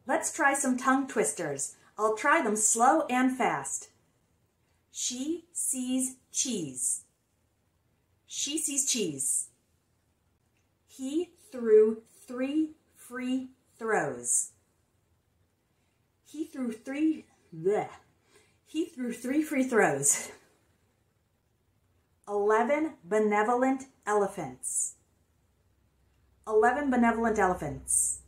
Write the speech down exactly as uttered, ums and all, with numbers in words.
Let's try some tongue twisters. I'll try them slow and fast. She sees cheese. She sees cheese. He threw three free throws. He threw three, bleh. He threw three free throws. Eleven benevolent elephants. Eleven benevolent elephants.